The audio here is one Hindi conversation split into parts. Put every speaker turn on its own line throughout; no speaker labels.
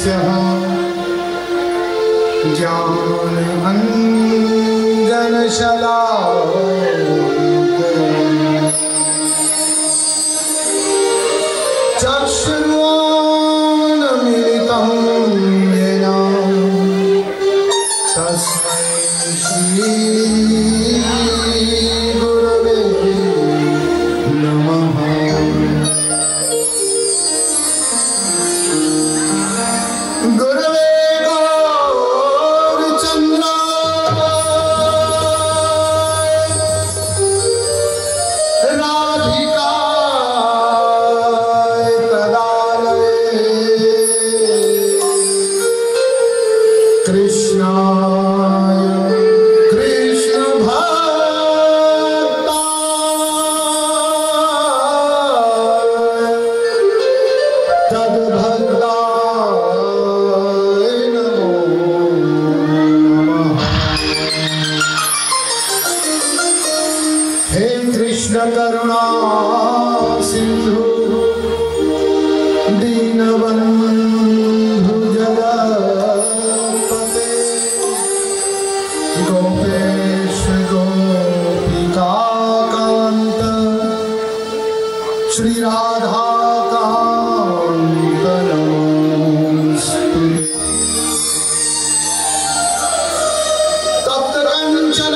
ज्ञानाञ्जनशलाकया चक्षुरुन्मीलितं येन तस्मै श्री गुरवे नमः। गुरवे करुणा सिंधु दीनबंधु जगत्पते गोपेश गोपिकाकांत श्री राधा कांत नमोस्तुते। तप्त कंचन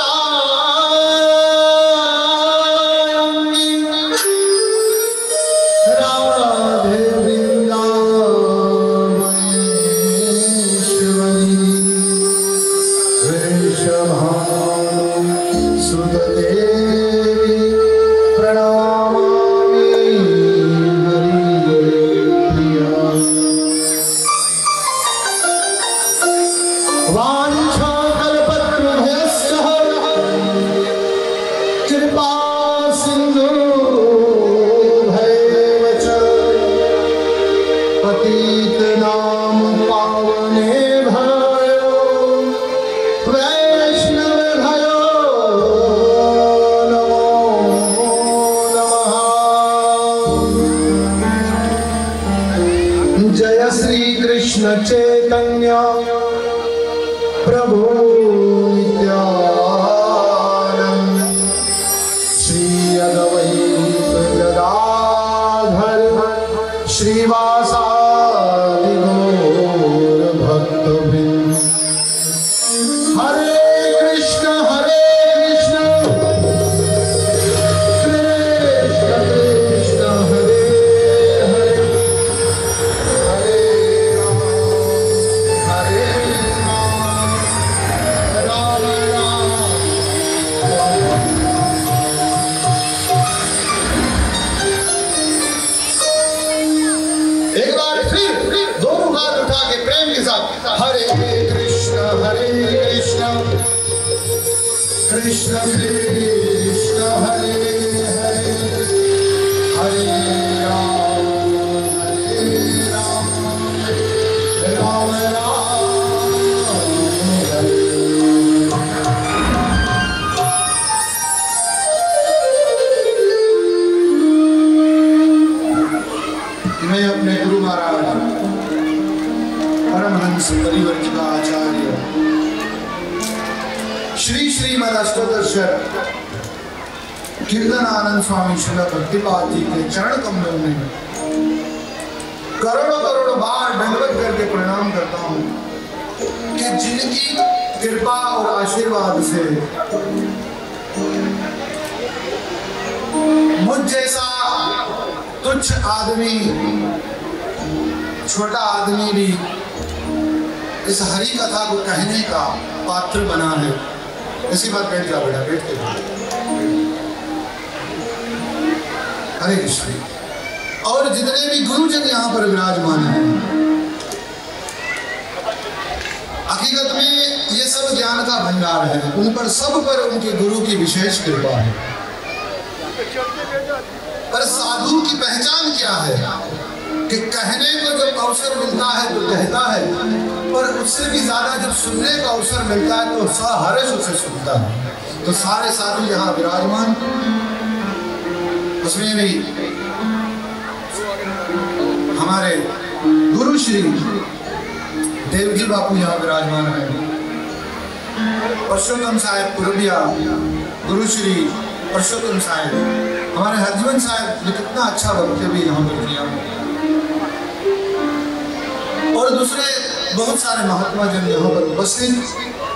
जय श्री कृष्ण चैतन्य प्रभु नित्यानंद श्री अद्वैत गदाधर श्रीवासादि गौर भक्तवृंद। हरे कृष्ण कृष्ण कृष्ण हरे हरे हरे कृष्ण कृष्ण कृष्ण हरे हरे हरे राम राम राम हरे। मैं अपने गुरु महाराज परमहंस परिवर्त का आचार्य श्री श्रीमद अष्टोत्तर कीर्तन आनंद स्वामी श्रील भक्तिपाद जी के चरण कमलों में करोड़ों करोड़ों बार दंडवत करके प्रणाम करता हूँ कि जिनकी कृपा और आशीर्वाद से मुझ जैसा तुच्छ आदमी, छोटा आदमी भी इस हरि कथा को कहने का पात्र बना है। इसी बात बैठ जा बेटा, बैठ के हरे कृष्ण। और जितने भी गुरुजन यहाँ पर विराजमान हैं, हकीकत में ये सब ज्ञान का भंडार है, उन पर सब पर उनके गुरु की विशेष कृपा है। पर साधु की पहचान क्या है कि कहने को जब अवसर मिलता है तो कहता है, पर उससे भी ज्यादा जब सुनने का अवसर मिलता है तो सहर्ष उसे सुनता है। तो सारे साधु यहाँ विराजमान, उसमें भी हमारे गुरु श्री देवजी बापू यहाँ विराजमान है, परशोत्तम साहेब पुरबिया, गुरु श्री परशोत्तम साहेब, हमारे हरजीवन साहब ने कितना अच्छा वक्तव्य भी यहाँ पर किया, और दूसरे बहुत सारे महात्मा जन यहाँ पर उपस्थित।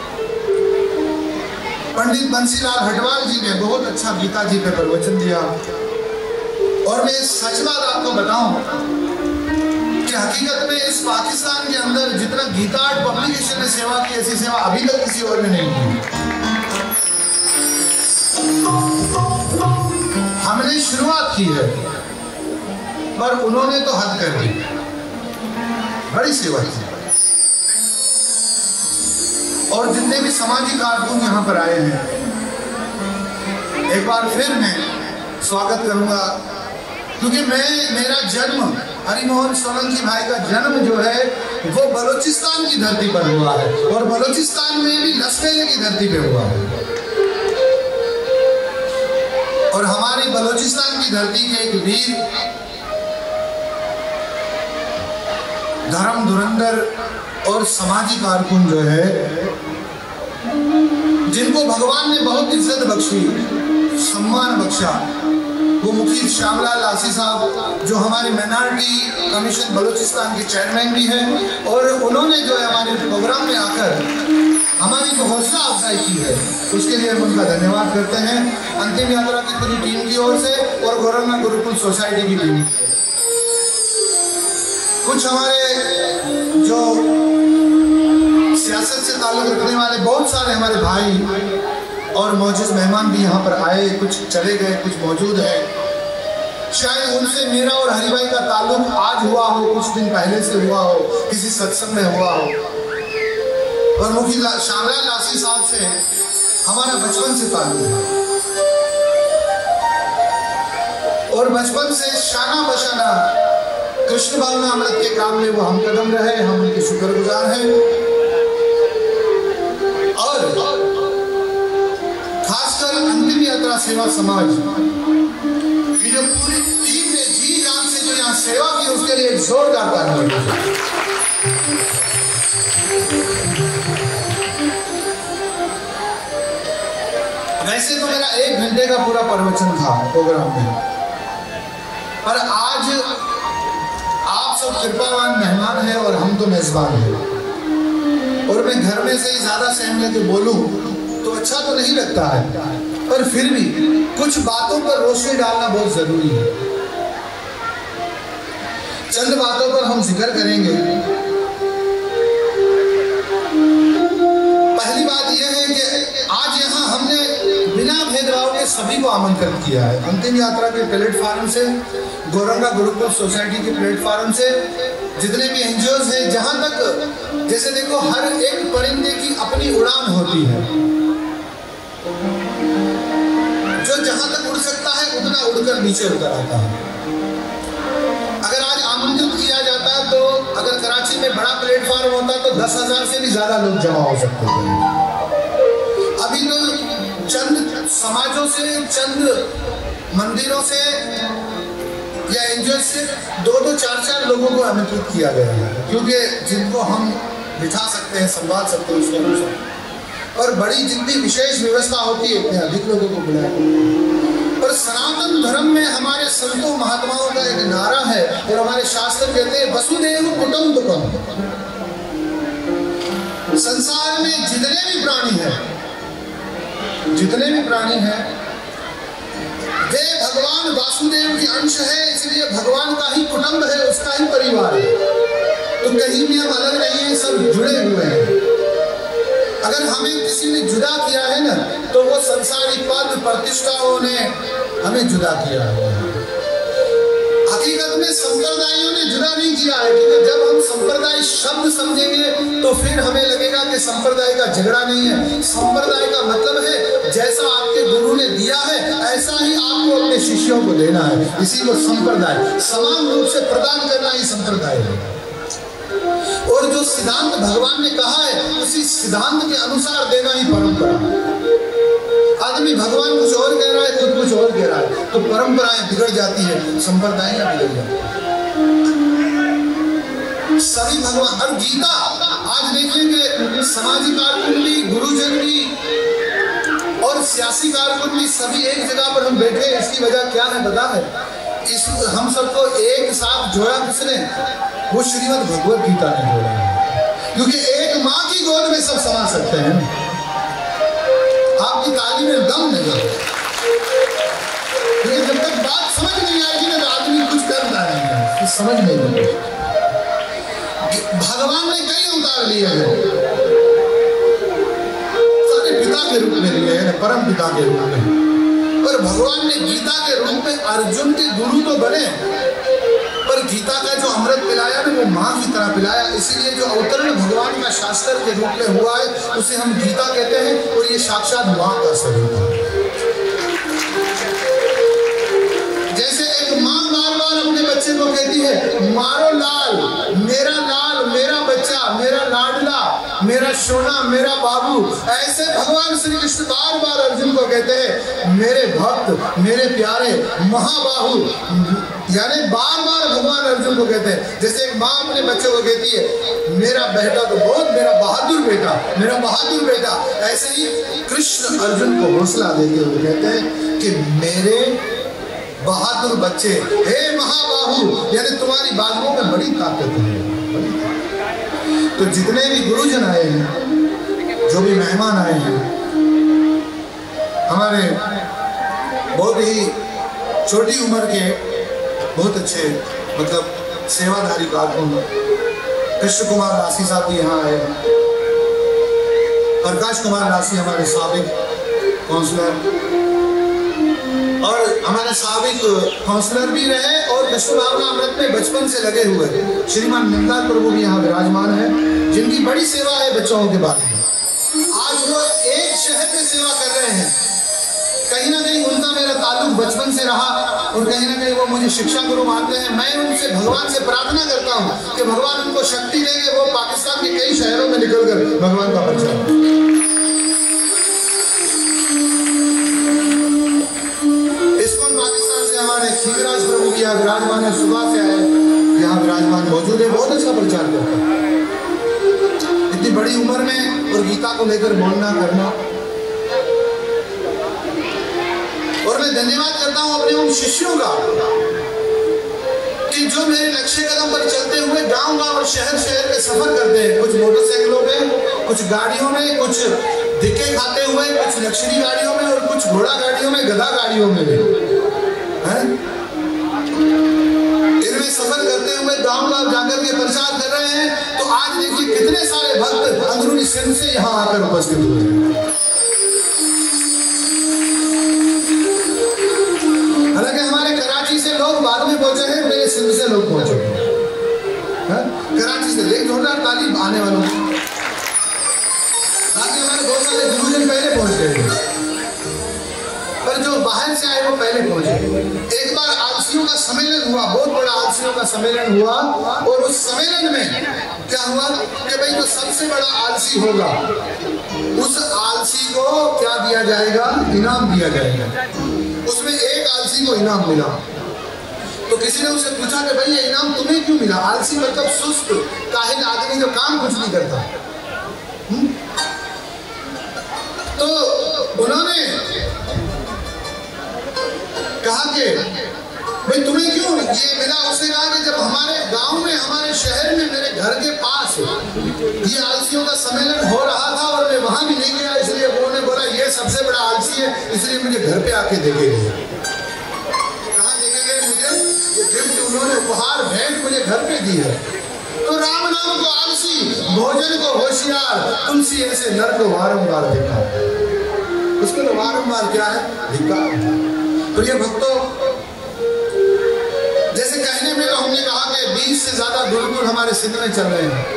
पंडित बंसीलाल हटवाल जी ने बहुत अच्छा गीता जी पे प्रवचन दिया। और मैं सच बात आपको बताऊं कि हकीकत में इस पाकिस्तान के अंदर जितना गीता आर्ट पब्लिकेशन ने सेवा की, ऐसी सेवा अभी तक किसी और ने नहीं की। हमने शुरुआत की है, पर उन्होंने तो हद कर दी, बड़ी सेवा की। और जितने भी सामाजिक कारकुन यहाँ पर आए हैं, एक बार फिर मैं स्वागत करूंगा, क्योंकि मेरा जन्म, हरिमोहन सोलंकी भाई का जन्म जो है वो बलूचिस्तान की धरती पर हुआ है, और बलूचिस्तान में भी लसफेले की धरती पे हुआ है। और हमारी बलूचिस्तान की धरती के एक वीर, धर्म धुरंधर और सामाजिक कारकुन जो है, जिनको भगवान ने बहुत इज्जत बख्शी, सम्मान बख्शा, वो मुखी श्यामलाल लासी साहब, जो हमारे माइनॉरिटी कमीशन बलूचिस्तान के चेयरमैन भी हैं, और उन्होंने जो है हमारे प्रोग्राम में आकर हमारी जो हौसला अफजाई की है, उसके लिए हम उनका धन्यवाद करते हैं। अंतिम यात्रा की पूरी टीम की ओर से और गौरंगा गुरुकुल सोसाइटी की टीम। कुछ हमारे जो सियासत से ताल्लुक रखने वाले बहुत सारे हमारे भाई और मौजूद मेहमान भी यहाँ पर आए, कुछ चले गए, कुछ मौजूद हैं। शायद उनसे मेरा और हरिभाई का ताल्लुक आज हुआ हो, कुछ दिन पहले से हुआ हो, किसी सत्संग में हुआ हो। और मुखी श्यामलाल लासी साहब से हमारा बचपन से ताल्लुक है, और बचपन से शाना बशाना कृष्ण भावना अमृत के काम में वो हम कदम रहे, हम उनके शुक्रगुजार हैं। और खासकर अंतिम यात्रा सेवा समाज की जो पूरी टीम ने जी जान से जो यहाँ सेवा की, उसके लिए जोरदार तालियां। वैसे तो मेरा 1 घंटे का पूरा प्रवचन था प्रोग्राम में, पर आज आप सब कृपावान मेहमान हैं और हम तो मेजबान हैं, और मैं घर में से ही ज्यादा सहम लेके बोलूं तो अच्छा तो नहीं लगता है, पर फिर भी कुछ बातों पर रोशनी डालना बहुत जरूरी है। चंद बातों पर हम जिक्र करेंगे। पहली बात यह है कि आज यहाँ हमने बिना भेदभाव के सभी को आमंत्रित किया है। अंतिम यात्रा के प्लेटफार्म से, गौरंगा गुरुकुल सोसाइटी के प्लेटफार्म से, जितने भी एनजीओज हैं, जहां तक जैसे देखो हर एक परिंदे की अपनी उड़ान होती है, जो जहां तक उड़ सकता है उतना उड़कर नीचे उतर आता है। अगर आज आमंत्रित किया जाता तो अगर कराची में बड़ा प्लेटफार्म होता तो 10,000 से भी ज्यादा लोग जमा हो सकते थे। अभी तो चंद समाजों से, चंद मंदिरों से या एनजीओ से 2-2, 4-4 लोगों को आमंत्रित किया गया है, क्योंकि जिनको हम बिठा सकते हैं, संभाल सकते हैं उसके अनुसार। और बड़ी जितनी विशेष व्यवस्था होती है इतने अधिक लोगों को बुलाया। पर सनातन धर्म में हमारे संतों महात्माओं का एक नारा है, और हमारे शास्त्र कहते हैं वसुदेव कुटुंबकम। संसार में जितने भी प्राणी हैं वे भगवान वासुदेव के अंश है, इसलिए भगवान का ही कुटुंब है, उसका ही परिवार है। तो कहीं भी हम अलग नहीं है, सब जुड़े हुए हैं। अगर हमें किसी ने जुदा किया है ना, तो वो संसारिक पद प्रतिष्ठाओं ने हमें जुदा किया है। हकीकत में संप्रदायों ने जुदा नहीं किया है, क्योंकि जब हम संप्रदाय शब्द समझेंगे तो फिर हमें लगेगा कि संप्रदाय का झगड़ा नहीं है। संप्रदाय का मतलब है जैसा आपके गुरु ने दिया है ऐसा ही आपको अपने शिष्यों को देना है, इसी को संप्रदाय, समान रूप से प्रदान करना ही संप्रदाय है। और जो सिद्धांत भगवान ने कहा है उसी सिद्धांत के अनुसार देना ही परंपरा। आदमी भगवान कुछ और कह रहा है, खुद कुछ और कह रहा है, तो परंपराएं बिगड़ जाती है, संप्रदाय बिगड़ जाती है। सभी भगवान, और गीता आज देखिए कि सामाजिक कारकुन भी, गुरुजन भी और सियासी कारकुन भी सभी एक जगह पर हम बैठे हैं। इसकी वजह क्या है पता है? इस हम सबको एक साथ जोड़ा किसने? वो श्रीमद् भगवत गीता ने जोड़ा है, क्योंकि एक माँ की गोद में सब समा सकते हैं। आपकी ताली में दम नहीं है, क्योंकि जब तक बात समझ नहीं आएगी ना तो आदमी कुछ करता नहीं है, समझ नहीं आएगी। भगवान ने कई अवतार लिए हैं, सारे पिता के रूप में लिए हैं, परम पिता के रूप में, पर भगवान ने गीता के रूप में अर्जुन के गुरु तो बने, पर गीता का जो अमृत पिलाया ना वो माँ की तरह पिलाया। इसीलिए जो अवतरण भगवान का शास्त्र के रूप में हुआ है उसे हम गीता कहते हैं, और ये साक्षात माँ का स्वरूप है। जैसे एक माँ बार बार अपने बच्चे को कहती है मारो लाल, मेरा बच्चा, मेरा लाडला, मेरा सोना, मेरा बाबू, ऐसे भगवान श्री कृष्ण बार बार अर्जुन को कहते हैं मेरे भक्त, मेरे प्यारे महाबाहु, यानी बार बार भगवान अर्जुन को कहते हैं। जैसे एक माँ अपने बच्चे को कहती है मेरा बेटा तो बहुत, मेरा बहादुर बेटा, मेरा बहादुर बेटा, ऐसे ही कृष्ण अर्जुन को हौसला देते हुए कहते हैं कि मेरे बहादुर बच्चे, हे महाबाहु, यानी तुम्हारी बाजुओं में बड़ी ताकत है। तो जितने भी गुरुजन आए हैं, जो भी मेहमान आए हैं, हमारे बहुत ही छोटी उम्र के बहुत अच्छे मतलब सेवाधारी कारकुन कृष्ण कुमार राशि साहब भी यहाँ आए हैं, प्रकाश कुमार राशि हमारे साबिक काउंसलर और हमारे साबिक काउंसलर भी रहे और कृष्ण भावना अमृत में बचपन से लगे हुए श्रीमान निंदाल प्रभु भी यहाँ विराजमान है, जिनकी बड़ी सेवा है बच्चों के बारे में। आज वो एक शहर में सेवा कर रहे हैं, कहीं ना कहीं उनका मेरा ताल्लुक बचपन से रहा और कहीं ना कहीं वो मुझे शिक्षा गुरु मानते हैं। मैं उनसे भगवान से प्रार्थना करता हूँ कि भगवान उनको शक्ति देंगे, वो पाकिस्तान के कई शहरों में निकलकर भगवान का प्रचार। खीवराज प्रभु भी यहाँ विराजमान है, सुबह से आए यहाँ विराजमान मौजूद है, बहुत अच्छा प्रचार करता है इतनी बड़ी उम्र में, और गीता को लेकर बोलना करना। और मैं धन्यवाद करता हूँ अपने उन शिष्यों का कि जो मेरे लक्ष्य कदम पर चलते हुए गांव गांव और शहर शहर में सफर करते हैं, कुछ मोटरसाइकिलों में, कुछ गाड़ियों में, कुछ धिक्के खाते हुए, कुछ लग्जरी गाड़ियों में और कुछ घोड़ा गाड़ियों में, गधा गाड़ियों में भी इनमें सफर करते हुए गांव गांव जाकर के प्रचार कर रहे हैं। तो आज देखिए कितने सारे भक्त अंदरूनी सिंध से यहाँ आकर उपस्थित हुए हैं। हालांकि हमारे कराची से लोग बाद में पहुंचे हैं, मेरे सिंध से लोग पहुंचे हैं, कराची से। एक जोरदार तालीम आने वालों को। बाकी हमारे बहुत सारे गुरुजन पहले पहुंच गए, पर जो बाहर से आए वो पहले पहुंचे। एक बार आलसियों का सम्मेलन हुआ, बहुत बड़ा आलसियों का सम्मेलन हुआ, और उस सम्मेलन में क्या हुआ कि भाई जो सबसे बड़ा आलसी होगा उस आलसी को क्या दिया जाएगा? इनाम दिया जाएगा। उसमें एक आलसी को इनाम मिला, तो किसी ने उसे पूछा कि भाई ये इनाम तुम्हें क्यों मिला? आलसी मतलब सुस्त काहिल आदमी जो काम कुछ नहीं करता। तो उन्होंने कहा कि भाई तुम्हें क्यों ये मिला? उसने कहा कि जब हमारे गांव में, हमारे शहर में, मेरे घर के पास ये आलसियों का सम्मेलन हो रहा था और मैं वहां भी नहीं गया, इसलिए उन्होंने बोला ये सबसे बड़ा आलसी है, इसलिए मुझे घर पे आके देखे गए। कहाँ देखे गए मुझे? ये गिफ्ट उन्होंने, उपहार भेंट मुझे घर पे दी है। तो राम नाम को आलसी, भोजन को होशियार, तुलसी ऐसे नर को वारंवार देखा। उसको तो वारंवार क्या है? धिक्कार। तो ये भक्तों, जैसे कहने में तो हमने कहा कि 20 से ज्यादा गुरुकुल हमारे सिंध में चल रहे हैं,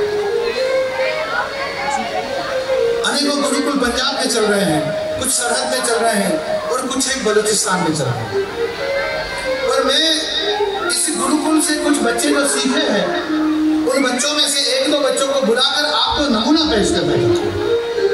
अनेकों गुरुकुल पंजाब में चल रहे हैं, कुछ सरहद में चल रहे हैं और कुछ एक बलूचिस्तान में चल रहे हैं। पर मैं इस गुरुकुल से कुछ बच्चे जो सीखे हैं, उन बच्चों में से एक दो बच्चों को बुलाकर आपको नमूना पेश करना चाहता हूं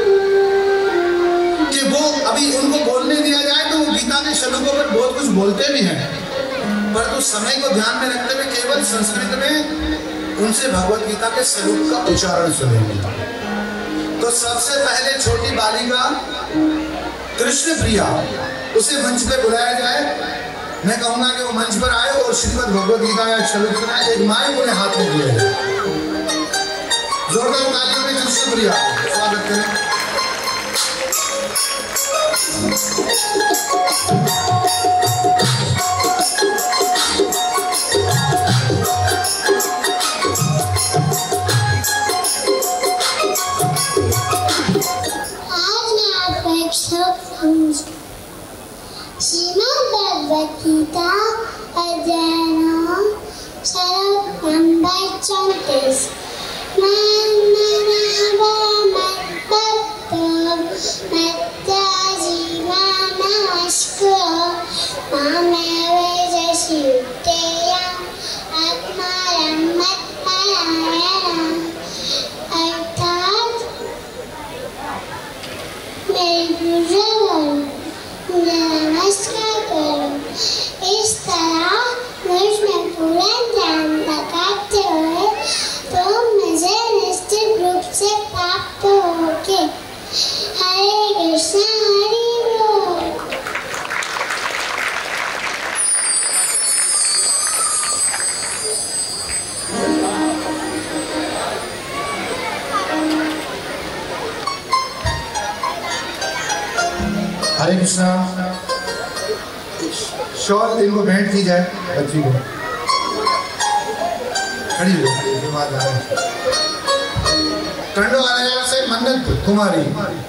कि वो अभी उनको बोलने दिया जाए तो वो गीता के श्लोकों पर बहुत कुछ बोलते भी हैं, परंतु समय को ध्यान में रखते हुए केवल संस्कृत में उनसे भगवत गीता के स्वरूप का उच्चारण सुनेंगे। तो सबसे पहले छोटी बालिका कृष्ण प्रिया, उसे मंच पे बुलाया जाए। मैं कहूंगा कि वो मंच पर आए और श्रीमद् भगवत गीता का श्लोक सुनाए। एक माइक उन्हें हाथ में दिया जाए। जोरदार तालियों में कृष्ण प्रिया स्वागत करें।
आज मैं आपको एक श्लोक समझाऊंगी। श्रीमद् भगवत गीता अध्याय 9 श्लोक नंबर 34। नमस्कार करो। इस तरह मुझ में पूरा ध्यान लगाते हुए तो मुझे निश्चित रूप से प्राप्त होगे। हरे कृष्णा हरि बोल।
हरे कृष्णा। शॉल इनको भेंट की जाए बच्ची को। खड़ी हो टंडो वाले से मन्नत कुमारी।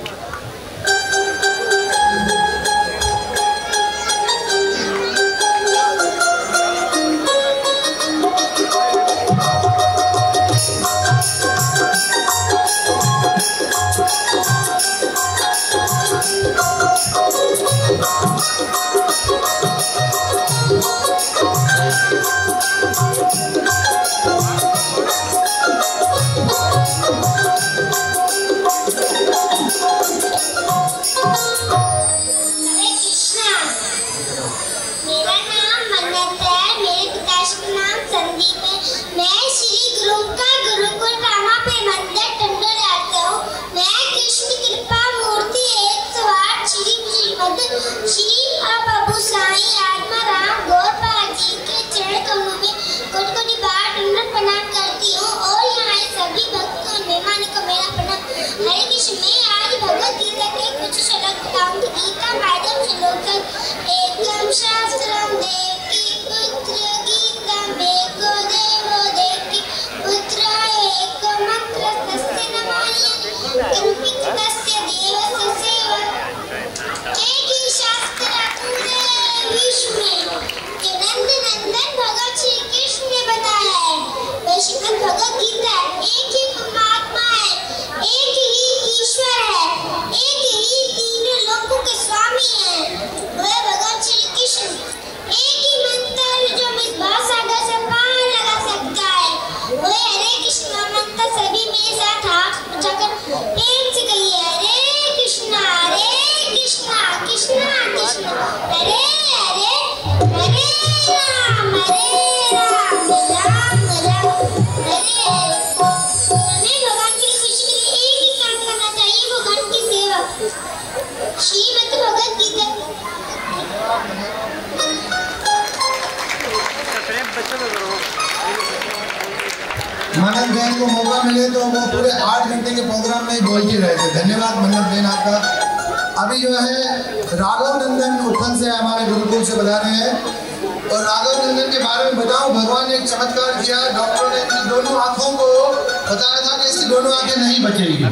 मन्नत बहन को मौका मिले तो वो पूरे 8 घंटे के प्रोग्राम में ही बोलती रहे थे। धन्यवाद मन्नत बहन आपका। अभी जो है राघव नंदन उत्थन से हमारे गुरुकुल से बता रहे हैं। और राघव नंदन के बारे में बताऊं, भगवान ने एक चमत्कार किया। डॉक्टरों ने इनकी दोनों आंखों को बताया था कि इसकी दोनों आंखें नहीं बचेगी,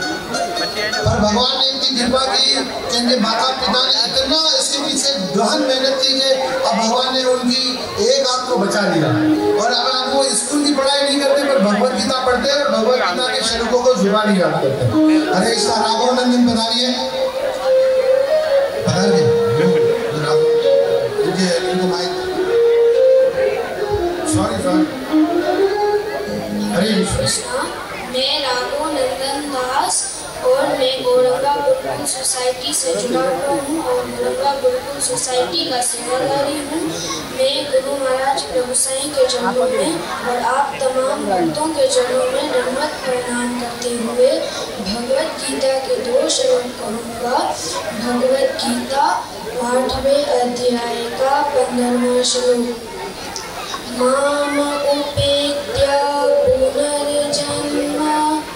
पर भगवान ने इनकी कृपा की कि इनके माता पिता ने इतना इसके पीछे गहन मेहनत की कि अब भगवान ने उनकी एक आंख को बचा लिया। और अब आप वो स्कूल की पढ़ाई नहीं करते पर भगवत गीता पढ़ते हैं और भगवत गीता के श्लोकों को जुबानी याद करते हैं। हरे कृष्णा। राघव नंदन बताइए,
मैं राघव नंदन दास और मैं गौरंगा गुरुकुल सोसाइटी से जुड़ा हुआ हूँ और गौरंगा गुरुकुल सोसाइटी का सेवाधारी हूँ। मैं गुरु महाराज प्रभु साईं के चरणों में और आप तमाम भक्तों के चरणों में दंडवत प्रणाम करते हुए भगवत गीता के 2 श्लोक कहूँगा। भगवत गीता 8वें अध्याय का 15वां श्लोक। माम उपेत्य पुनर्जन्म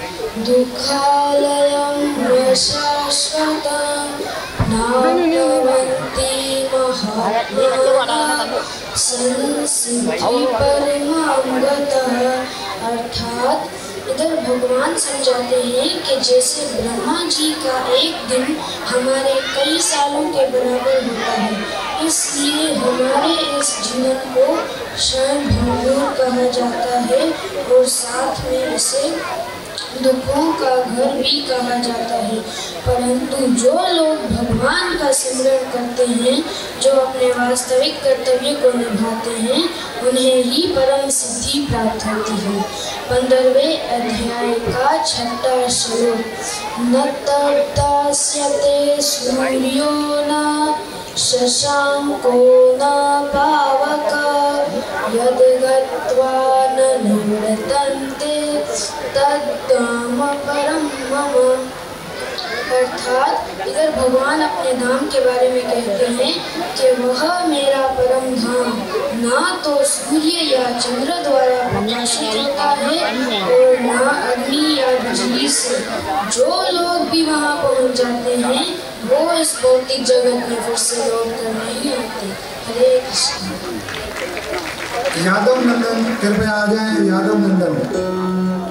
दुःखालयं न शाश्वतं नाप्नुवन्ति महात्मानः संसिद्धि परमां गतः। अर्थात इधर भगवान समझाते हैं कि जैसे ब्रह्मा जी का एक दिन हमारे कई सालों के बराबर होता है, इसलिए हमारे इस जीवन को क्षण भंगुर कहा जाता है और साथ में इसे दुखों का घर भी कहा जाता है। परंतु जो लोग भगवान का सिमरन करते हैं, जो अपने वास्तविक कर्तव्य को निभाते हैं, उन्हें ही परम सिद्धि प्राप्त होती है। 15वें अध्याय का 6वां श्लोक। न तप्तास्यते सूर्यो न शशांको न पावकः यद् गत्वा न निवर्तन्ते तद्धाम परम मम। अर्थात इधर भगवान अपने धाम के बारे में कहते हैं कि वह मेरा परम धाम ना तो सूर्य या चंद्र द्वारा प्रकाशित होता है और ना अग्नि या बिजली से। जो लोग भी वहाँ पहुँच जाते हैं वो इस भौतिक जगत में फिर से लौट कर नहीं आते। हरे कृष्ण।
यादव नंदन कृपया आ जाएं। यादव नंदन।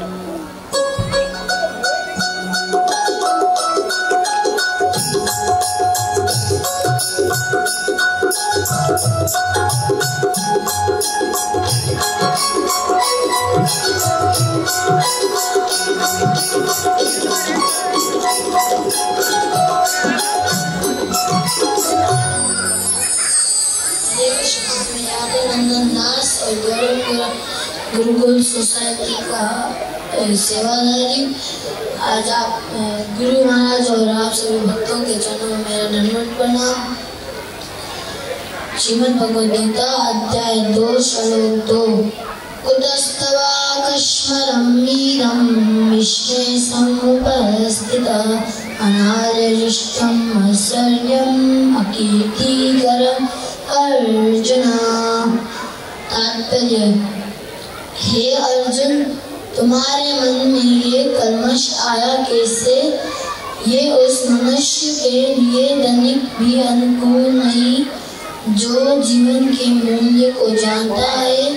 गुरुकुल सोसाइटी का सेवाधारी। आज आप गुरु महाराज और आप सभी भक्तों के चरणों में मेरा दंडवत प्रणाम। श्रीमद् भगवद गीता अध्याय 2 श्लोक 2। कुतस्तवाकश्मलं वीरं विश्वे समुपस्थितः अनार्यजुष्टं आश्चर्यम् अकीर्तिकरम् अर्जुन। तात्पर्य। हे अर्जुन, तुम्हारे मन में ये कल्मश आया कैसे? ये उस मनुष्य के लिए धनिक भी अनुकूल नहीं जो जीवन के मूल्य को जानता है।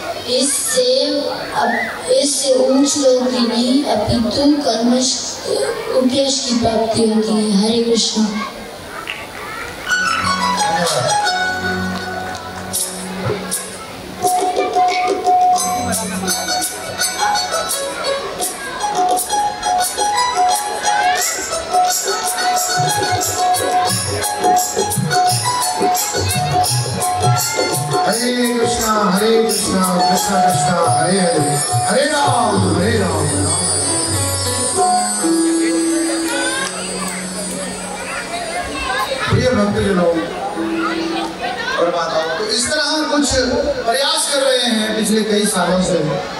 इससे ऊंच लोग की नहीं अपितु कल्मश उपयश की प्राप्ति होती है। हरे कृष्ण।
हरे कृष्णा कृष्णा कृष्णा हरे हरे, हरे राम प्रिय भक्तजनों और माताओं, तो इस तरह कुछ प्रयास कर रहे हैं पिछले कई सालों से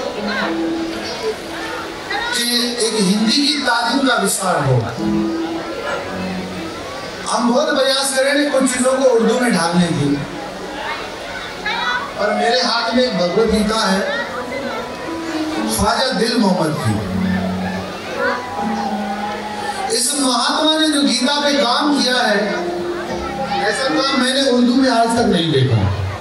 कि एक हिंदी की तालीम का विस्तार हो। हम बहुत प्रयास कर रहे हैं कुछ चीजों को उर्दू में ढालने की, और मेरे हाथ में एक भगवत गीता है ख्वाजा दिल मोहम्मद की। इस महात्मा ने जो गीता पे काम किया है, ऐसा काम मैंने उर्दू में आज तक नहीं देखा।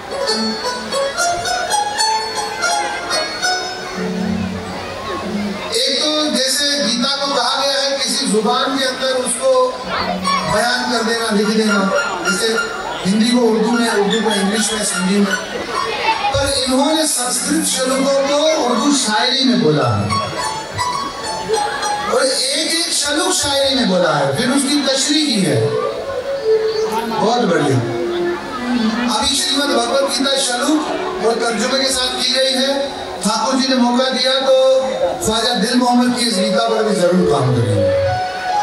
एक तो जैसे गीता को कहा गया है किसी जुबान के अंदर उसको बयान कर देना, लिख देना, जैसे हिंदी को उर्दू में, उर्दू को इंग्लिश में, हिंदी में, पर इन्होंने संस्कृत श्लोकों को उर्दू शायरी में बोला है और एक एक श्लोक शायरी में बोला है, फिर उसकी तशरीह की है। बहुत बढ़िया। अभी श्रीमद् भगवद गीता श्लोक और तर्जुमे के साथ की गई है। ठाकुर जी ने मौका दिया तो ख्वाजा दिल मोहम्मद की इस गीता पर भी जरूर काम करेंगे।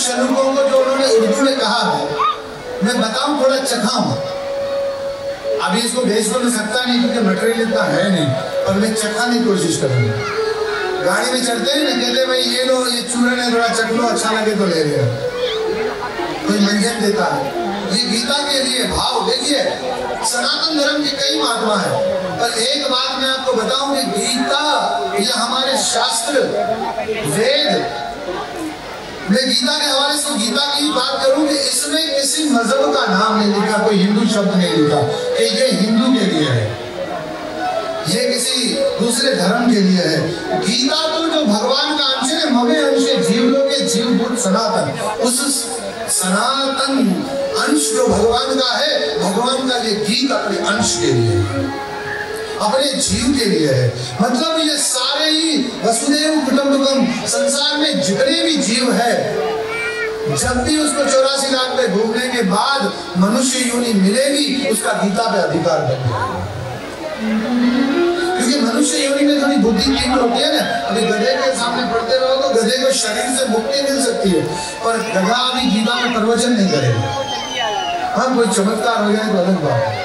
श्लोकों को जो उन्होंने उर्दू में कहा है, मैं बताऊं, थोड़ा चखाऊं। अभी इसको भेज तो मैं सकता नहीं क्योंकि मटेरियल इतना है नहीं, पर मैं चखाने की कोशिश करूंगा। गाड़ी में चढ़ते हैं ना, कहते भाई ये लो, ये चूरन है, थोड़ा चख लो, अच्छा लगे तो ले लेना। कोई मंजन देता है। ये गीता के लिए भाव देखिए। सनातन धर्म की कई महात्मा है, पर एक बात मैं आपको बताऊं कि गीता, ये हमारे शास्त्र वेद, मैं गीता के हवाले से गीता की ही बात करूं कि इसमें किसी मजहब का नाम नहीं लिखा, कोई हिंदू शब्द नहीं लिखा कि ये हिंदू के लिए है, ये किसी दूसरे धर्म के लिए है। गीता तो जो भगवान का अंश है, ममे अंश जीव लोगे जीव भूत सनातन, उस सनातन अंश जो भगवान का है, भगवान का ये गीत अपने अंश के लिए है, अपने जीव के लिए है। मतलब ये सारे ही वसुदेव कुटुंबकम, संसार में जितने भी जीव है, जब भी उसको 84 लाख पे घूमने के बाद मनुष्य योनि मिलेगी, उसका गीता पे अधिकार बनेगा। क्योंकि मनुष्य योनि में थोड़ी बुद्धि तीव्र होती है ना। अभी गधे के सामने पढ़ते रहो तो गधे को शरीर से मुक्ति मिल सकती है, पर गधा अभी गीता में प्रवचन नहीं करेगा। हाँ, कोई चमत्कार हो जाए तो अलग बात है,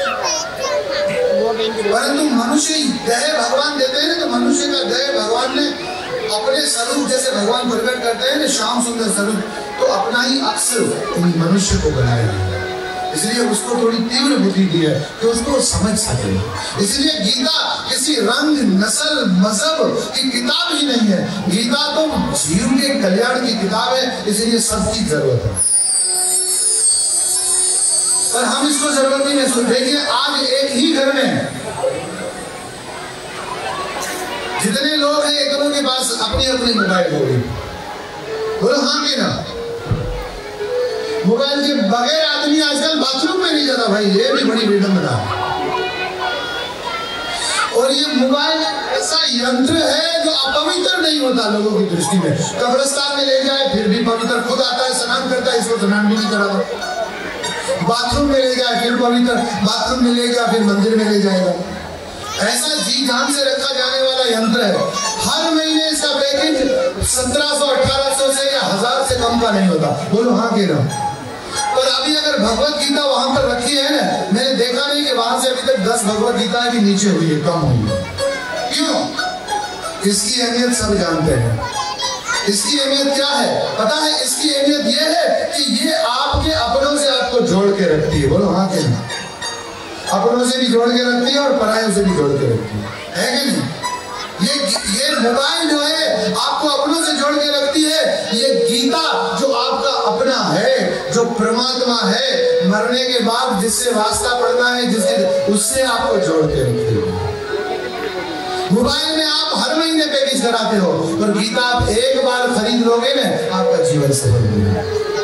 परंतु मनुष्य देह भगवान देते हैं ना, तो मनुष्य का देह भगवान ने अपने स्वरूप, जैसे भगवान प्रकट करते हैं ना श्याम सुंदर स्वरूप, तो अपना ही अक्सर मनुष्य को बनाया है। इसलिए उसको थोड़ी तीव्र बुद्धि दी है कि उसको समझ सके। इसलिए गीता किसी रंग, नस्ल, मजहब की किताब ही नहीं है। गीता तो जीव के कल्याण की किताब है, इसलिए सबकी जरूरत है। पर हम इसको जरूरत ही नहीं सुनते। देखिए आज एक ही घर में जितने लोग हैं, इतनों के पास अपनी अपनी मोबाइल होगी। बोलो हाँ कि ना? मोबाइल के बगैर आदमी आजकल बाथरूम में नहीं जाता भाई, ये भी बड़ी विडंबना है। और ये मोबाइल ऐसा यंत्र है जो अपवित्र नहीं होता लोगों की दृष्टि में। कब्रिस्तान में ले जाए फिर भी पवित्र, खुद आता है स्नान करता है, इसको स्नान भी नहीं कराता। बाथरूम में ले जाए फिर पवित्र, बाथरूम में ले गया फिर मंदिर में ले जाएगा। ऐसा जी जान से रखा जाने वाला यंत्र है। हर महीने इसका पैकेज 1700, 1800 से या 1000 से कम का नहीं होता। बोलो हाँ कि ना? पर अभी अगर भगवत गीता वहां पर रखी है ना, मैंने देखा नहीं कि वहां से अभी तक 10 भगवत गीताएं भी नीचे हुई है, कम हुई है। क्यों? इसकी अहमियत सब जानते हैं। इसकी अहमियत क्या है पता है? इसकी अहमियत यह है कि ये आपके अपनों से आपको जोड़ के रखती है। बोलो हाँ कि ना? अपनों से भी जोड़ के रखती है और परायों से भी जोड़ के रखती है कि नहीं? ये मोबाइल जो है आपको अपनों से जोड़ के रखती है। ये गीता जो आपका अपना है, जो परमात्मा है, मरने के बाद जिससे वास्ता पड़ना है, जिससे उससे आपको जोड़ के रखती है। मोबाइल में आप हर महीने पैकेज कराते हो, और गीता आप एक बार खरीद लोगे ना, आपका जीवन सफल होगा।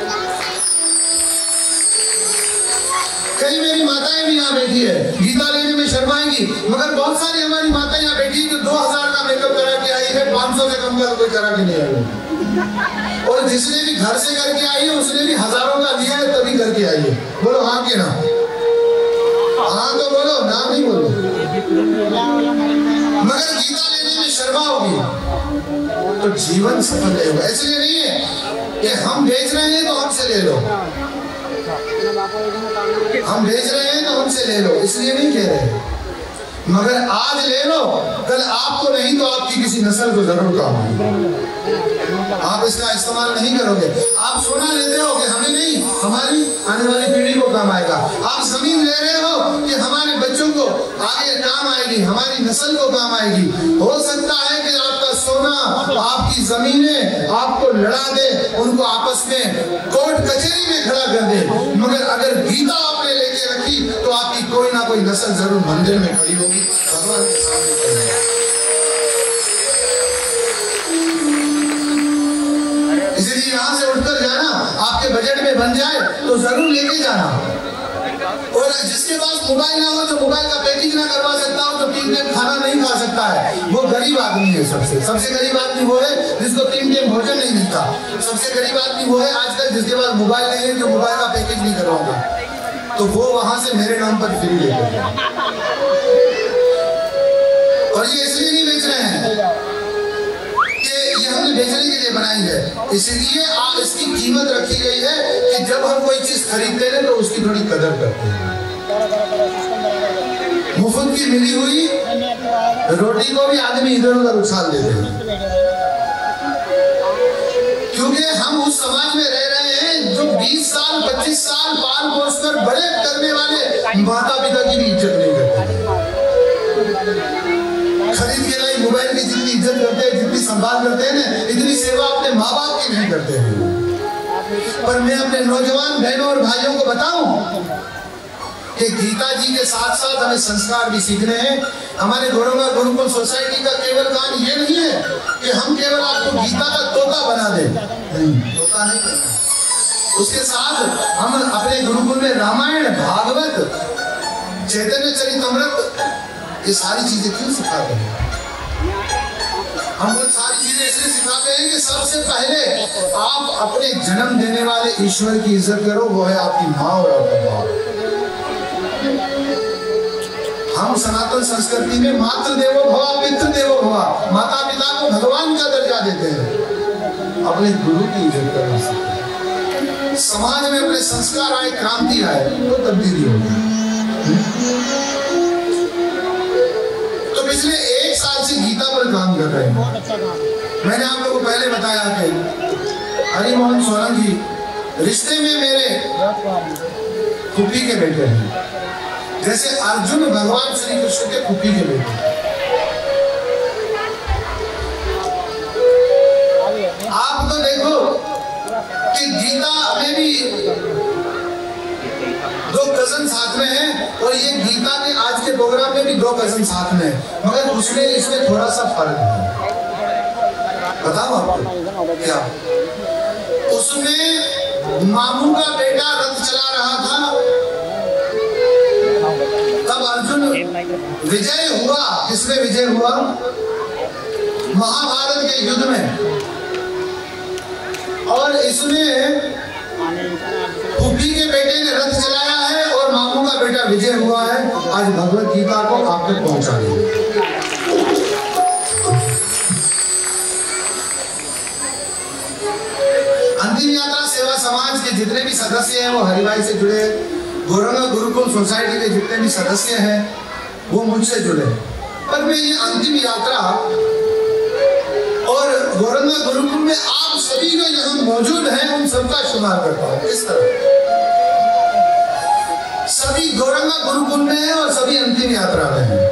कई मेरी माताएं भी यहाँ बैठी है, गीता लेने में शर्माएंगी, मगर बहुत सारी हमारी माताएं यहाँ बैठी है जो 2000 का मेकअप करा के आई है, 500 से कम का कोई करा के नहीं आई। और जिसने भी घर से करके आई है उसने भी हजारों का दिया है तभी करके आई है। बोलो हाँ कि ना? हाँ तो बोलो, ना नहीं बोलो। मगर गीता लेने में शर्मा होगी तो जीवन सफल नहीं होगा। इसलिए नहीं है कि हम बेच रहे हैं तो हमसे ले लो, हम बेच रहे हैं तो हमसे ले लो, इसलिए नहीं कह रहे। मगर आज ले लो, कल आपको नहीं तो आपकी किसी नस्ल को जरूर काम आएगा। आप इसका इस्तेमाल नहीं करोगे। आप सोना लेते हो कि हमें नहीं, हमारी आने वाली पीढ़ी को काम आएगा। आप जमीन ले रहे हो कि हमारे बच्चों को आगे काम आएगी, हमारी नस्ल को काम आएगी। हो सकता है कि आपका सोना, आपकी जमीनें आपको लड़ा दे, उनको आपस में कोर्ट कचहरी में खड़ा कर दे, मगर अगर गीता आपने लेके रखी तो आपकी कोई ना कोई नस्ल जरूर मंदिर में खड़ी होगी, भगवान के सामने। इसलिए यहाँ से उठकर जाना, आपके बजट में बन जाए तो जरूर लेके जाना। और जिसके पास मोबाइल ना हो, जो मोबाइल का पैकेज ना करवा सकता हो, तो 3 टाइम खाना नहीं खा सकता है, वो गरीब आदमी है। सबसे गरीब आदमी वो है जिसको 3 टाइम भोजन नहीं मिलता। सबसे गरीब आदमी वो है आजकल जिसके पास मोबाइल नहीं है, जो मोबाइल का पैकेज नहीं करवाता, तो वो वहां से मेरे नाम पर फ्री लेते हैं। और ये इसलिए नहीं बेच रहे हैं कि ये हमने में बेचने के लिए बनाई है, इसलिए इसकी कीमत रखी गई है कि जब हम कोई चीज खरीदते हैं तो उसकी थोड़ी कदर करते हैं। मुफ्त की मिली हुई रोटी को भी आदमी इधर उधर उछाल देते हैं, क्योंकि हम उस समाज में रह रहे हैं जो 20 साल 25 साल पाल पोस कर बड़े करने वाले माता पिता की भी इज्जत नहीं करते। खरीद के लाई मोबाइल की जितनी इज्जत करते हैं, जितनी संभाल करते हैं ना, इतनी सेवा अपने माँ बाप की नहीं करते हैं। पर मैं अपने नौजवान बहनों और भाइयों को बताऊं कि गीता जी के साथ साथ हमें संस्कार भी सीखने हैं। हमारे गोरंगा गुरुकुल सोसाइटी का केवल काम ये नहीं है कि हम केवल आपको गीता का तोता बना दें, नहीं, तोता नहीं करना। उसके साथ हम अपने गुरुकुल में रामायण, भागवत, चैतन्य चरितमृत, ये सारी चीजें क्यों सिखाते हैं? हम वो सारी चीजें इसलिए सिखाते हैं कि सबसे पहले आप अपने जन्म देने वाले ईश्वर की इज्जत करो, वो है आपकी माँ और आपका बाप। हम सनातन संस्कृति में मातृ देवो भव, पितृ देवो भव, माता पिता को भगवान का दर्जा देते हैं। अपने गुरु की इज्जत करना सीखें। समाज में अपने संस्कार आए, क्रांति आए तो तब्दीली होगी। तो पिछले 1 साल से गीता पर काम कर रहे हैं। मैंने आप लोगों को पहले बताया कि हरिमोहन सोलंकी रिश्ते में मेरे फूफी के बेटे हैं, जैसे अर्जुन भगवान श्री कृष्ण के फूफी के बेटे। आप तो देखो कि गीता में भी 2 कजन साथ में हैं, और ये गीता के आज के प्रोग्राम में भी 2 कजन साथ में हैं, मगर उसमें इसमें थोड़ा सा फर्क है। बताओ आपको क्या? उसमें मामू का बेटा रथ चला रहा था, तब अर्जुन विजय हुआ। किसमें विजय हुआ? महाभारत के युद्ध में। और इसमें फूफी के बेटे ने रथ चलाया है और मामू का बेटा विजय हुआ है। आज भगवत गीता को आप तक पहुंचा दिया। अंतिम यात्रा सेवा समाज के जितने भी सदस्य हैं वो हरिभाई से जुड़े, गोरंगा गुरुकुल सोसाइटी के जितने भी सदस्य हैं वो मुझसे जुड़े। पर मैं ये अंतिम यात्रा और गोरंगा गुरुकुल में आप सभी जो यहाँ मौजूद हैं उन सबका शुमार करता हूँ। इस तरह सभी गोरंगा गुरुकुल में हैं और सभी अंतिम यात्रा में हैं।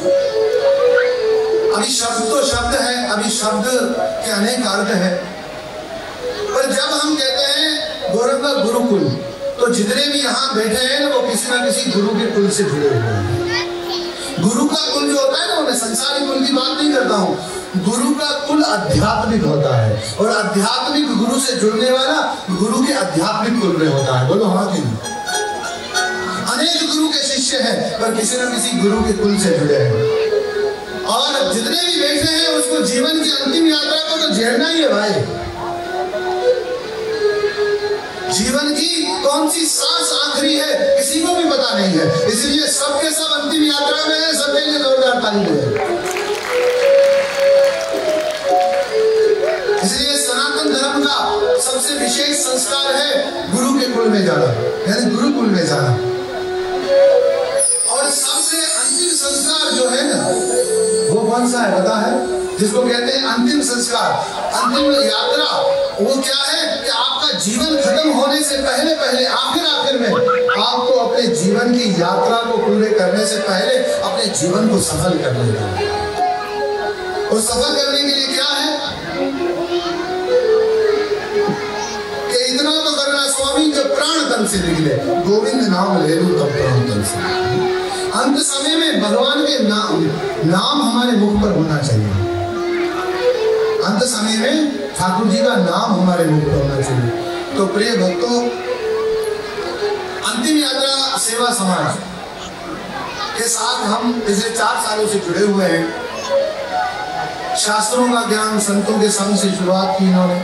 अभी शब्द तो शब्द है, अभी शब्द के अनेक अर्थ है, पर जब हम कहते हैं गोरंगा गुरुकुल तो जितने भी यहाँ बैठे हैं वो किसी ना किसी गुरु के कुल से जुड़े हुए हैं। गुरु का कुल जो होता है ना, मैं संसारी कुल की बात नहीं करता हूँ, गुरु का कुल आध्यात्मिक होता है, और आध्यात्मिक गुरु से जुड़ने वाला गुरु के आध्यात्मिक कुल में होता है। बोलो हाँ कि नहीं? अनेक गुरु के शिष्य हैं पर किसी न किसी गुरु के कुल से जुड़े हैं, और जितने भी बैठे हैं उसको जीवन की अंतिम यात्रा को तो झेलना ही है भाई। जीवन की कौन सी सांस आखिरी है किसी को भी पता नहीं है, इसलिए सबके सब अंतिम यात्रा में है। सबके लिए जोरदार ताली दो। इसलिए सनातन धर्म का सबसे विशेष संस्कार है गुरु के कुल में जाना, यानी गुरुकुल में जाना। और सबसे अंतिम संस्कार जो है ना वो कौन सा है पता है? जिसको कहते हैं अंतिम संस्कार, अंतिम यात्रा। वो क्या है कि आपका जीवन खत्म होने से पहले पहले आखिर में आपको अपने जीवन की यात्रा को पूरे करने से पहले अपने जीवन को सफल कर लेना है। और सफल करने के लिए क्या है कि इतना तो करना स्वामी जब प्राण तन से निकले, गोविंद नाम ले लो तब प्राण तन से। अंत समय में भगवान के नाम हमारे मुख पर होना चाहिए। अंत समय में ठाकुर जी का नाम हमारे मुख पर होना चाहिए। तो प्रिय भक्तों, अंतिम यात्रा सेवा समाज के साथ हम पिछले 4 सालों से जुड़े हुए हैं। शास्त्रों का ज्ञान संतों के संग से शुरुआत की इन्होंने,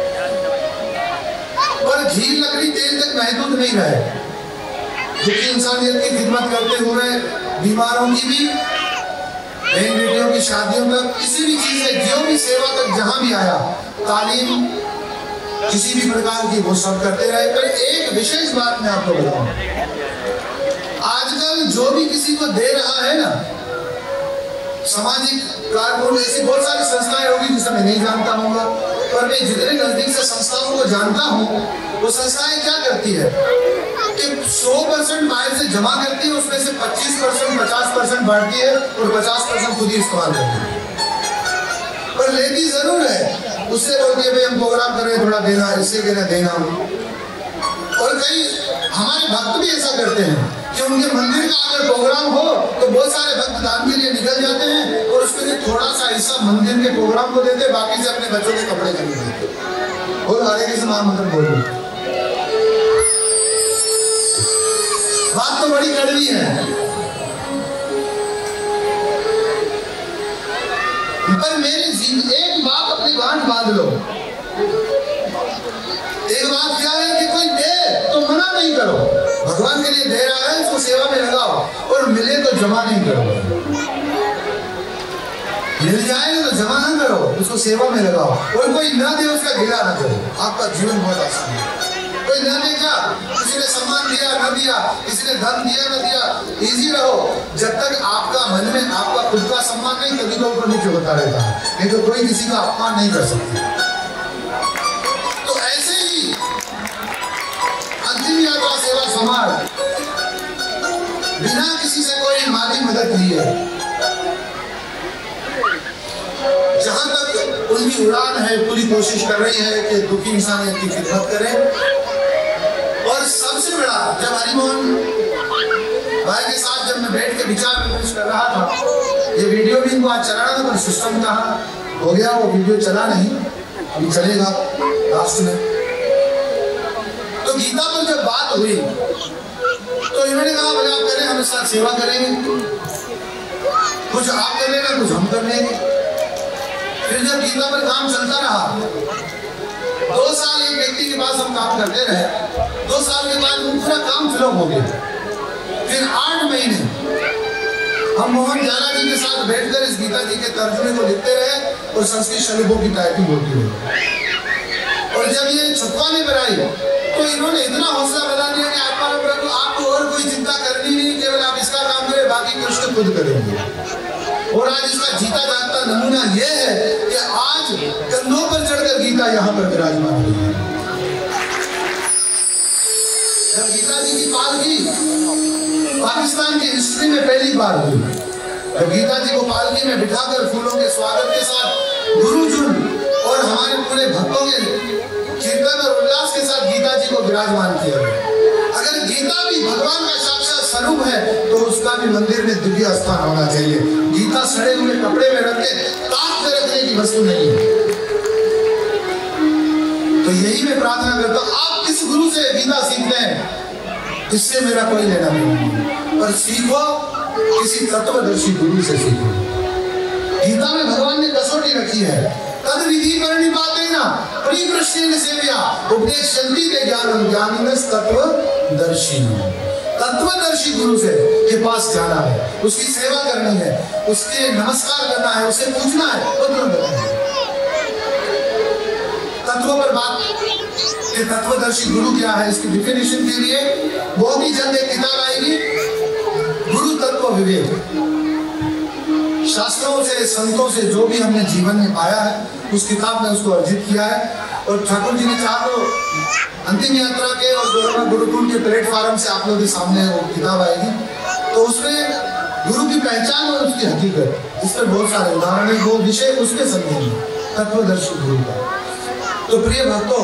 पर घी लकड़ी तेल तक महदूद नहीं रहे। क्योंकि इंसानियत की खिदमत करते हुए बीमारों की भी बहन बेटियों की शादियों तक, किसी भी चीज में, जो भी सेवा तक जहां भी आया, तालीम किसी भी प्रकार की, वो सब करते रहे। पर एक विशेष बात मैं आपको बताऊं, आजकल जो भी किसी को दे रहा है ना, सामाजिक कारकुन, ऐसी बहुत सारी संस्थाएं होगी जिसे मैं नहीं जानता हूँगा, पर मैं जितने नजदीक से संस्थाओं को जानता हूँ, वो संस्थाएं क्या करती है कि 100% बाहर से जमा करती है, उसमें से 25% 50% बांटती है और 50% खुद ही इस्तेमाल करती है। पर लेती जरूर है, उससे बोलती है भाई हम प्रोग्राम कर रहे हैं, थोड़ा देना, इससे देना। और कई हमारे भक्त भी ऐसा करते हैं कि उनके मंदिर का अगर प्रोग्राम हो तो बहुत सारे भक्त दान के लिए निकल जाते हैं और उसमें से थोड़ा सा हिस्सा मंदिर के प्रोग्राम को देते, बाकी से अपने बच्चों के कपड़े खरीद देते। और हरे कृष्ण महामंत्र बोलो। बात तो बड़ी कड़वी है, पर मेरी एक बात अपनी गांठ बांध लो। एक बात क्या है कि कोई दे तो मना नहीं करो, भगवान के लिए दे रहा है उसको सेवा में लगाओ, और मिले तो जमा नहीं करो। मिल जाएगा तो जमा ना करो, उसको सेवा में लगाओ। और कोई ना दे उसका गिला ना करो। आपका जीवन बहुत आसान है। कोई ना दे क्या, किसी ने सम्मान दिया ना दिया, किसी ने धन दिया ना दिया, इजी रहो। जब तक आपका मन में आपका खुद का सम्मान नहीं, कभी तो ऊपर नीचे होता रहता है, नहीं तो कोई किसी का अपमान नहीं कर सकता। तो ऐसे ही अंतिम यात्रा सेवा समाज बिना किसी से कोई माली मदद लिए, जहां तक उनकी उड़ान है, पूरी कोशिश कर रही है कि दुखी इंसानियत की खिदमत करें। और सबसे बड़ा, जब हरिमोहन भाई के साथ जब मैं बैठ के विचार विमर्श कर रहा था, ये वीडियो भी इनको आज चलाना था, पर सिस्टम कहाँ हो गया, वो वीडियो चला नहीं, अभी चलेगा लास्ट में। तो गीता पर जब बात हुई तो इन्होंने कहा भले आप करें, हम साथ सेवा करेंगे, कुछ आप कर लेना, कुछ हम कर लेंगे। फिर जब गीता पर काम चलता रहा, 2 साल एक व्यक्ति के पास हम काम करते रहे, 2 साल के बाद पूरा काम फ्लॉप हो गया। फिर 8 महीने हम मोहन जाला जी के साथ बैठकर इस गीता जी के तर्जुमे को लिखते रहे और संस्कृत श्लोकों की टाइपिंग होती रही। और जब ये छपवाने पर आई तो इन्होंने इतना हौसला बना दिया कि आत्मा प्रभु आपको और कोई चिंता करनी नहीं, केवल आप इसका काम करें, बाकी कृष्ण खुद करेंगे। और आज इसका जीता जागता नमूना यह है कि आज कंधों पर चढ़कर गीता यहाँ पर विराजमान हुई है। जब गीता जी की पालकी पाकिस्तान की हिस्ट्री में पहली बार हुई, जब गीता जी को पालकी में बिठाकर फूलों के स्वागत के साथ गुरुजन और हमारे पूरे भक्तों के कीर्तन और उल्लास के साथ गीता जी को विराजमान किया गया। अगर गीता भी भगवान का साक्षात स्वरूप है तो उसका भी मंदिर में दिव्य स्थान होना चाहिए। गीता सड़े हुए कपड़े में रख के ताक में रखने की वस्तु नहीं है। तो यही मैं प्रार्थना करता हूँ, आप किस गुरु से गीता सीखते हैं इससे मेरा कोई लेना नहीं, पर सीखो किसी तत्वदर्शी गुरु से सीखो। गीता में भगवान ने कसौटी रखी है, तद विधि करनी पाते ना परिप्रश्न सेव्या उपदेशन्ति ते ज्ञानम ज्ञानिनस तत्वदर्शी। तत्वदर्शी गुरु से के पास जाना है, उसकी सेवा करनी है, उसके नमस्कार करना है, उसे पूछना है, वो तुरंत बताएंगे। तत्व पर बात कि तत्वदर्शी गुरु क्या है, इसकी डिफिनेशन के लिए बहुत ही जल्द एक किताब आएगी, गुरु तत्व विवेक। शास्त्रों से, संतों से जो भी हमने जीवन में पाया है उस किताब में उसको अर्जित किया है। और ठाकुर जी ने चाहा तो अंतिम यात्रा के और गोरखा गुरुकुल के प्लेटफार्म से आप लोगों के सामने वो किताब आएगी, तो उसमें गुरु की पहचान और उसकी हकीकत, इस पर बहुत सारे उदाहरण है, वो विषय उसके संबंध में तत्वदर्शी गुरु का। तो प्रिय भक्तों,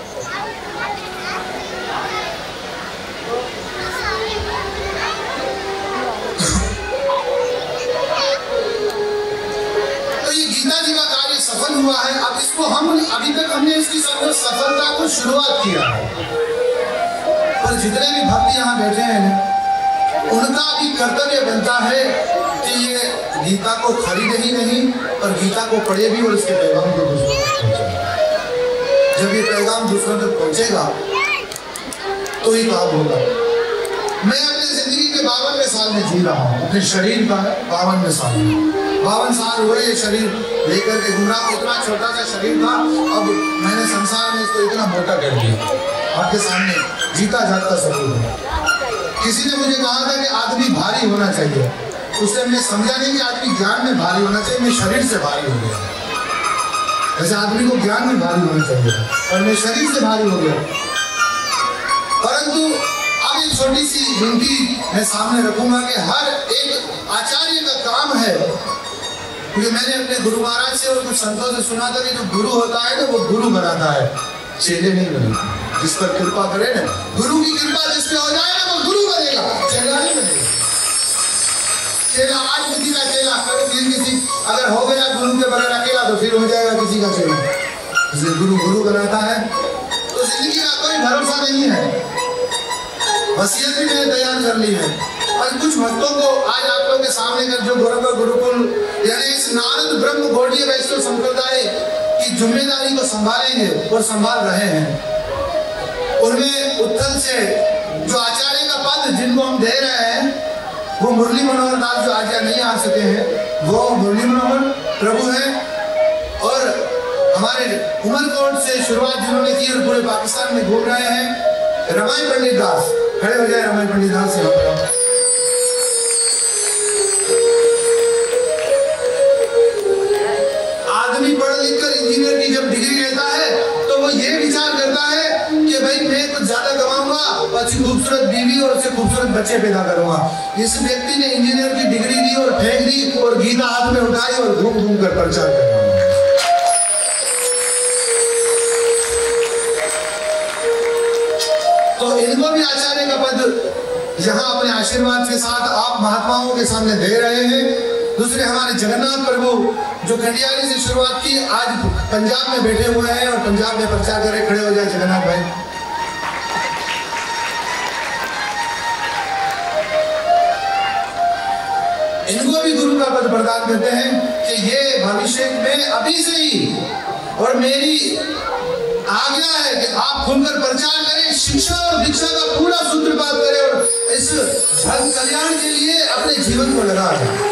गीता जी का कार्य सफल हुआ है। अब इसको हम अभी तक हमने इसकी सफलता को शुरुआत किया है, पर जितने भी भक्त यहाँ बैठे हैं उनका भी कर्तव्य बनता है कि ये गीता को खरीदे ही नहीं, पर गीता को पढ़े भी और इसके पैगाम को दूसरों तक पहुंचाए। जब ये पैगाम दूसरों तक पहुंचेगा तो ही काम होगा। मैं अपनी जिंदगी के 52वें साल में जी रहा हूँ, अपने शरीर का 52वें साल में 52 साल हुए ये शरीर लेकर के घूम रहा हूँ। इतना छोटा सा शरीर था, अब मैंने संसार में इसको इतना मोटा कर दिया। आपके सामने जीता जागता सबूत है। किसी ने मुझे कहा था कि आदमी भारी होना चाहिए, उससे मैं समझा नहीं कि आदमी ज्ञान में भारी होना चाहिए, मैं शरीर से भारी हो गया। वैसे आदमी को ज्ञान में भारी होना चाहिए और मैं शरीर से भारी हो गया। परंतु अब एक छोटी सी विनती मैं सामने रखूंगा कि हर एक आचार्य का काम है, क्योंकि मैंने अपने गुरु महाराज से और कुछ संतों से सुना था कि जो गुरु होता है ना वो गुरु बनाता है, चेले नहीं बनेगा। जिस पर कृपा करे ना, गुरु की कृपा जिस पे हो जाए ना वो गुरु बनेगा, चेला नहीं बनेगा। चेला आज किसी का चेला, कल फिर किसी, अगर हो गया गुरु के बगैर अकेला तो फिर हो जाएगा किसी का चेला। इसलिए गुरु गुरु बनाता है। तो जिंदगी का कोई भरोसा नहीं है। वसीयत भी मैंने तैयार कर ली है और कुछ भक्तों को आज आप लोगों के सामने कर, जो गोरखपुर गुरुकुल यानी इस नारद ब्रह्म गौड़ीय वैष्णव संप्रदाय की जिम्मेदारी को संभालेंगे और संभाल रहे हैं। उनमें उत्थल से जो आचार्य का पद जिनको हम दे रहे हैं वो मुरली मनोहर दास जो आज नहीं आ सके हैं, वो मुरली मनोहर प्रभु हैं। और हमारे उमरकोट से शुरुआत जिन्होंने की और पूरे पाकिस्तान में घूम रहे हैं, रमाई पंडित दास। खड़े हो जाए रमाई पंडित दास। यहाँ पर आदमी पढ़ लिख कर इंजीनियर की जब डिग्री लेता है तो वो ये विचार करता है कि भाई मैं कुछ ज्यादा कमाऊंगा, अच्छी खूबसूरत बीवी और अच्छे खूबसूरत बच्चे पैदा करूंगा। इस व्यक्ति ने इंजीनियर की डिग्री ली और फेंक दी और गीता हाथ में उठाई और घूम घूम कर प्रचार कर रहा है। तो इनको भी आचार्य का पद यहाँ अपने आशीर्वाद के साथ आप महात्माओं के सामने दे रहे हैं। दूसरे हमारे जगन्नाथ प्रभु जो खंडियारी से शुरुआत की, आज पंजाब में बैठे हुए हैं और पंजाब में प्रचार कर रहे। खड़े हो जाए जगन्नाथ भाई। इनको भी गुरु का पद प्रदान करते हैं कि ये भविष्य में अभी से ही, और मेरी आज्ञा है कि आप खुलकर प्रचार करें, शिक्षा और दीक्षा का पूरा सूत्रपात करें और इस जन कल्याण के लिए अपने जीवन को लगा दें।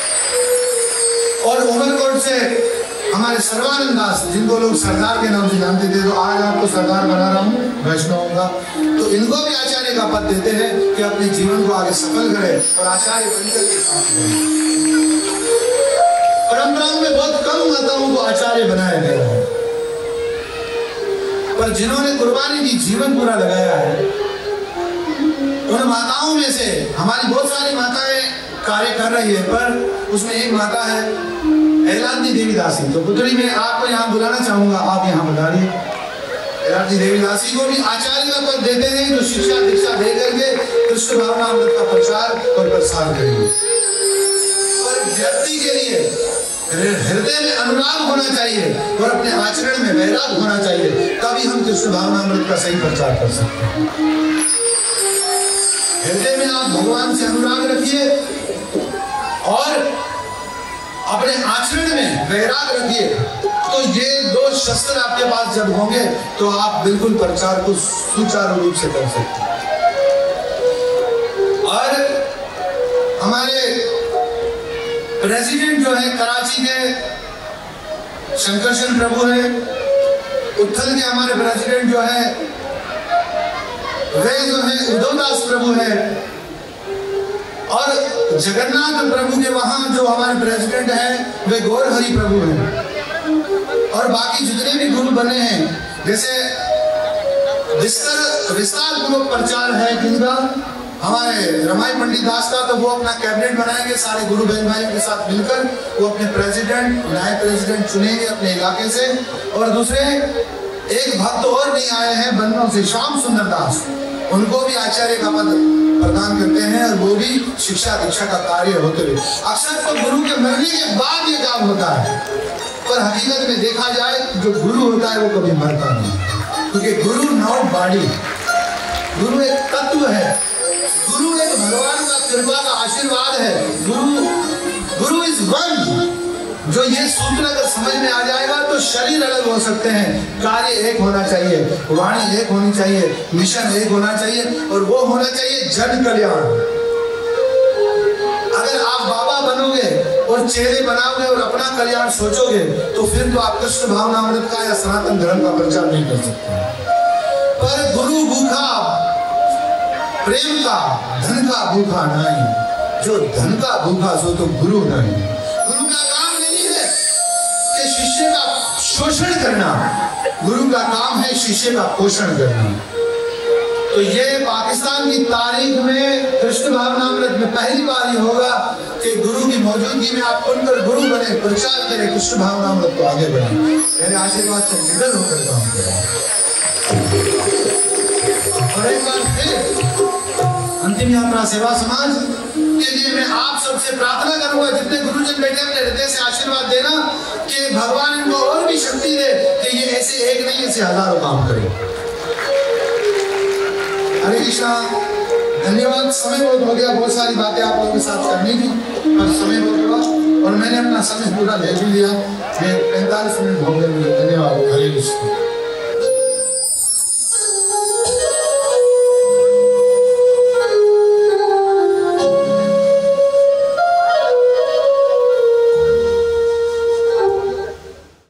और उमरकोट से हमारे सर्वानंद दास, जिनको लोग सरदार के नाम से जानते थे, तो आज आपको सरदार बना रहा हूँ वैष्णवों का। तो इनको भी आचार्य का पद देते हैं कि अपने जीवन को आगे सफल करें और आचार्य बनकर के काम करें। परंपराओं में बहुत कम माताओं को आचार्य बनाया गया है, पर जिन्होंने कुर्बानी दी, जीवन पूरा लगाया है, उन माताओं में से हमारी बहुत सारी माताएं कार्य कर रही है, पर उसमें एक माता है एलांती देवी दासी। तो पुत्री में आपको यहाँ बुलाना चाहूंगा, आप यहाँ बुला रही एलांती देवी दासी को भी आचार्य का पद देते हैं, जो शिक्षा दीक्षा दे करके कृष्ण भावना अमृत का प्रचार और प्रसार करेंगे। पर व्यक्ति के लिए हृदय में अनुराग होना चाहिए और अपने आचरण में वैराग होना चाहिए, तभी हम कृष्ण भावना अमृत का सही प्रचार कर सकते हैं। हृदय में आप भगवान से अनुराग रखिए और अपने आचरण में वैराग रखिए, तो ये दो शस्त्र आपके पास जब होंगे तो आप बिल्कुल प्रचार को सुचारू रूप से कर सकते हैं। और हमारे प्रेसिडेंट जो है कराची के शंकरशन प्रभु है, उत्थल के हमारे प्रेसिडेंट जो है वे जो है उद्धवदास प्रभु है, और जगन्नाथ प्रभु के वहां जो हमारे प्रेसिडेंट हैं वे गौरहरि प्रभु हैं। और बाकी जितने भी गुरु बने हैं, जैसे विस्तार पूर्वक प्रचार है जिनका, हमारे रमाई पंडित दास का, तो वो अपना कैबिनेट बनाएंगे सारे गुरु बहन भाइयों के साथ मिलकर, वो अपने प्रेसिडेंट नायब प्रेसिडेंट चुनेंगे अपने इलाके से। और दूसरे एक भक्त और नहीं आए हैं बन्नों से, श्याम सुंदर दास, उनको भी आचार्य का पद प्रदान करते हैं और वो भी शिक्षा दीक्षा का कार्य होते हुए। अक्सर तो गुरु के मरने के बाद ये काम होता है, पर हकीकत में देखा जाए जो गुरु होता है वो कभी मरता नहीं, क्योंकि गुरु नॉट बॉडी, गुरु एक तत्व है, गुरु एक भगवान का कृपा का आशीर्वाद है। गुरु इज वन, जो ये सूत्र अगर समझ में आ जाएगा तो शरीर अलग हो सकते हैं, कार्य एक होना चाहिए, वाणी एक होनी चाहिए, मिशन एक होना चाहिए, और वो होना चाहिए जन कल्याण। अगर आप बाबा बनोगे और चेहरे बनाओगे और अपना कल्याण सोचोगे तो फिर तो आप कृष्ण भावनामृत का या सनातन धर्म का प्रचार नहीं कर सकते। पर गुरु भूखा प्रेम का, धन का भूखा नहीं, जो धन का भूखा सो तो गुरु नहीं। गुरु का काम नहीं है कि शिष्य का शोषण करना, गुरु का काम है शिष्य का पोषण करना। तो ये पाकिस्तान की तारीख में कृष्ण भावनामृत में पहली बार ये होगा कि गुरु की मौजूदगी में आप बनकर गुरु बने, प्रचार करें, कृष्ण भावनामृत को आगे बढ़ाएं। मेरे आशीर्वाद से निडर होकर काम करें। और एक बार फिर अंतिम यात्रा सेवा समाज के लिए मैं आप सबसे प्रार्थना करूंगा, जितने गुरुजन बैठे अपने हृदय से आशीर्वाद देना कि भगवान इनको और भी शक्ति दे कि ये ऐसे एक नहीं ऐसे हजारों काम करें। हरे कृष्णा। धन्यवाद। समय बहुत हो गया, बहुत सारी बातें आप लोगों के साथ करनी थी पर समय बहुत हुआ और मैंने अपना समय पूरा ले भी लिया। 45 मिनट हो गए मुझे। धन्यवाद। हरे कृष्ण।